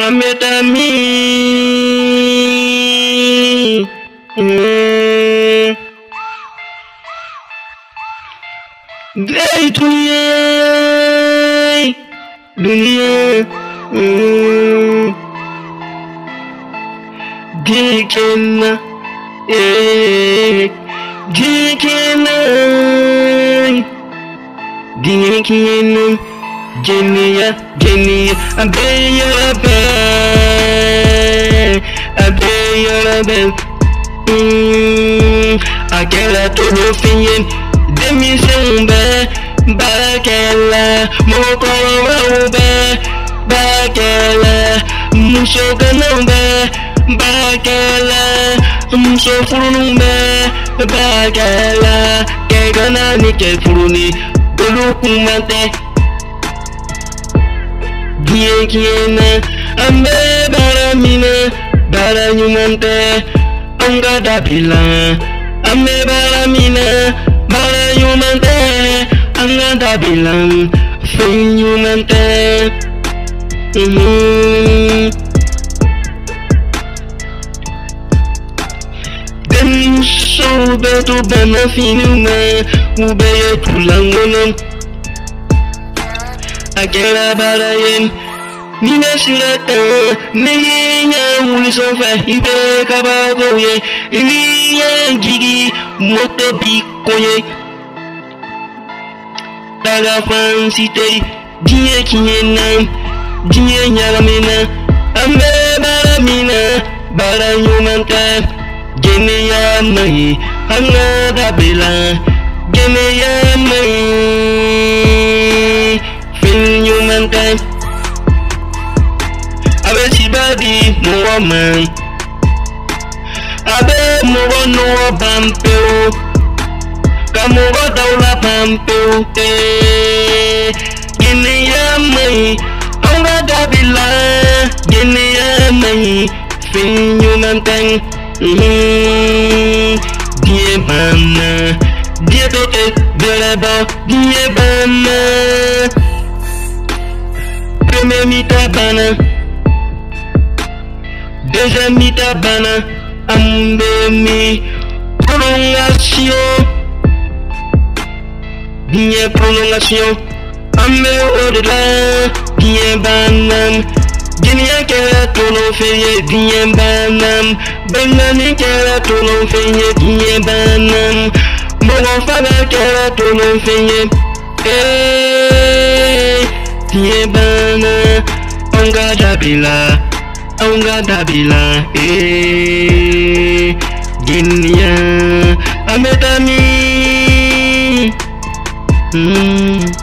Ametami Day dunia Dikena Genia abe Aquela todo fim de mi sembe Bakela mokoro be Bakela musho ganambe Bakela musho furunumbe Bakela ke ganani ke furuni Dulukumante Kiena ambe baramina barayumante anga dabila ambe baramina barayumante anga dabila fenyumante den so beto bana finuma ubeye tulangonam akela barayen Nina silata Nenya ulisofa Ibe kabagoye Iliya gigi Mote bikoye Daga fansite Diye kinyena Diye nyalamena Ambe baramina Barayumanta Gene ya mai Hanga dabela Gene ya mai Finyumanta Abe sibadi mo man Abe mo no bampeo Kamo daula bampeo Gene ya mai Anga dabila Gene ya mai Finyu mantang Die bana Die tote Beleba Die bana Premier mita bana Deuxième mi-tabana, ambe prolongation, bien prolongation, ambe au-delà, bien banam, bien kera tono feye, bien banam, benani kera tono feye, bien banam, mon fada kera tono feye, bien bana, anga dabila. Aunga dabila Genia ametami